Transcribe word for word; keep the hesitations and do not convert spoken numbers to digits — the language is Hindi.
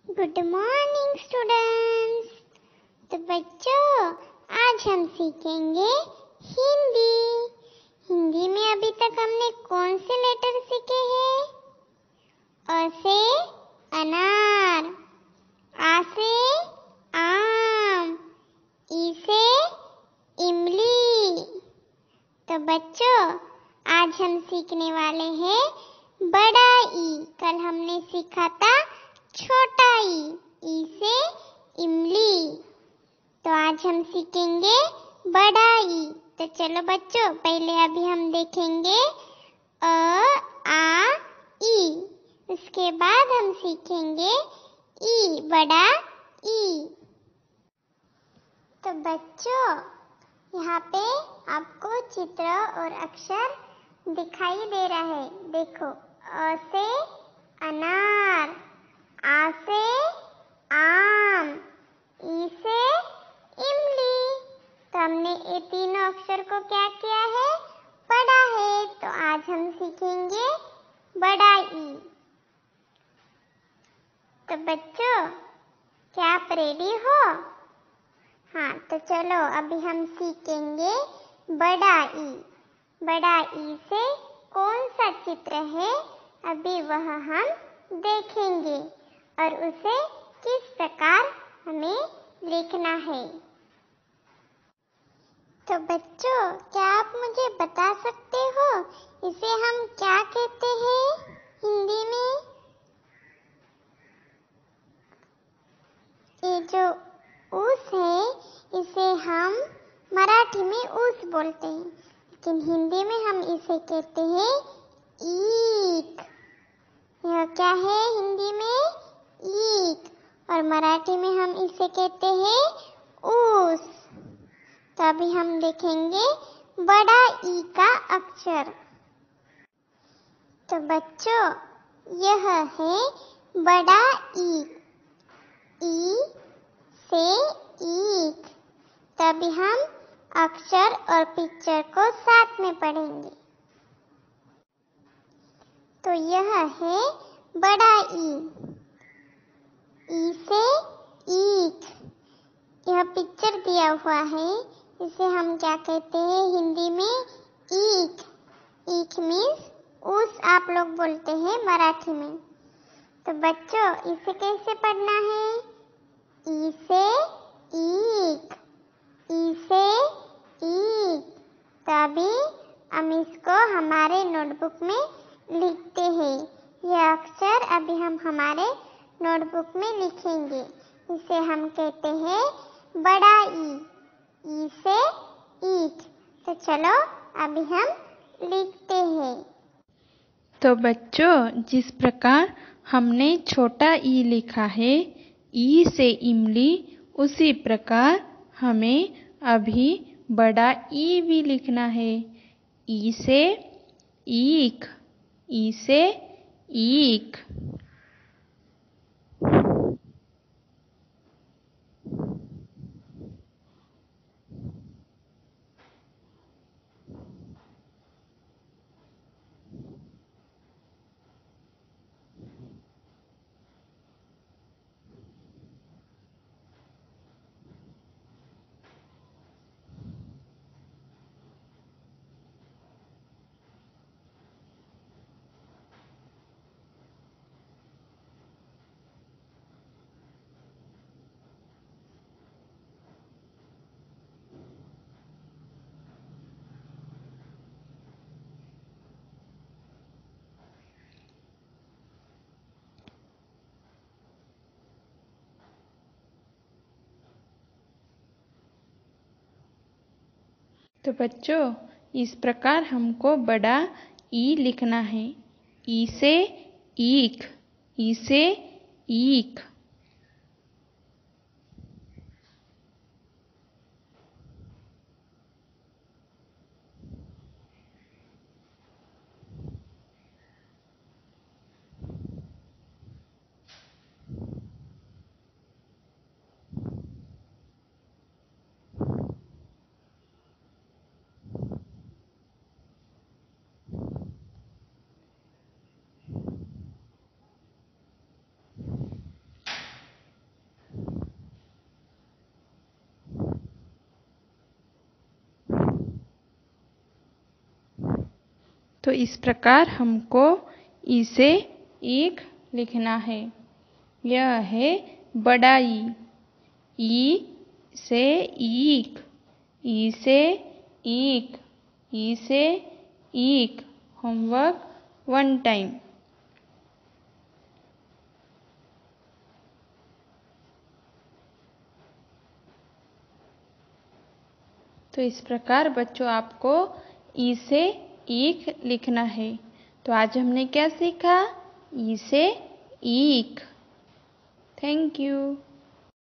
Good morning students. तो बच्चों, आज हम सीखेंगे हिंदी। हिंदी में अभी तक हमने कौन से लेटर सीखे हैं? अ से अनार, आ से आम, ई से इमली। तो बच्चों, आज हम सीखने वाले हैं बड़ा ई। कल हमने सीखा था छोटा ई, ई से इमली। तो आज हम सीखेंगे बड़ा ई। तो चलो बच्चों, पहले अभी हम देखेंगे अ आ ई। उसके बाद हम सीखेंगे ई, बड़ा ई। तो बच्चों, यहाँ पे आपको चित्र और अक्षर दिखाई दे रहा है। देखो, अ से अनार, आ से आम, ई से इमली। तो हमने ये तीनों अक्षर को क्या किया है? पढ़ा है। तो आज हम सीखेंगे बड़ा ई। तो बच्चों, क्या आप रेडी हो? हाँ, तो चलो अभी हम सीखेंगे बड़ा ई। बड़ा ई से कौन सा चित्र है, अभी वह हम देखेंगे और उसे किस प्रकार हमें लिखना है। तो बच्चों, क्या आप मुझे बता सकते हो इसे हम क्या कहते हैं हिंदी में? ये जो ऊस है, इसे हम मराठी में ऊस बोलते हैं, लेकिन हिंदी में हम इसे कहते हैं ईख। यह क्या है हिंदी में? ईख। और मराठी में हम इसे कहते हैं ऊस। तो अभी हम देखेंगे बड़ा ई का अक्षर। तो बच्चों, यह है बड़ा ई, ई से ईख। तभी हम अक्षर और पिक्चर को साथ में पढ़ेंगे। तो यह है बड़ा ई, ई से ईख। यह पिक्चर दिया हुआ है, इसे हम क्या कहते हैं हिंदी में? ईख। ईख मीन्स ऊस आप लोग बोलते हैं मराठी में। तो बच्चों, इसे कैसे पढ़ना है? ई से ईख, ई से ईख। तो अभी हम इसको हमारे नोटबुक में लिखते हैं। यह अक्षर अभी हम हमारे नोटबुक में लिखेंगे। इसे हम कहते हैं बड़ा ई, ई से ईख। तो चलो अभी हम लिखते हैं। तो बच्चों, जिस प्रकार हमने छोटा ई लिखा है, ई से इमली, उसी प्रकार हमें अभी बड़ा ई भी लिखना है। ई से ईख, ई से ईख। तो बच्चों, इस प्रकार हमको बड़ा ई लिखना है। ई से ईख, ई से ईख। तो इस प्रकार हमको ई से ईख लिखना है। यह है बड़ा ई। ई से ईख, ई से ईख, ई से ईख। Homework one time. तो इस प्रकार बच्चों आपको ई से ईख लिखना है। तो आज हमने क्या सीखा? ई से ईख। Thank you.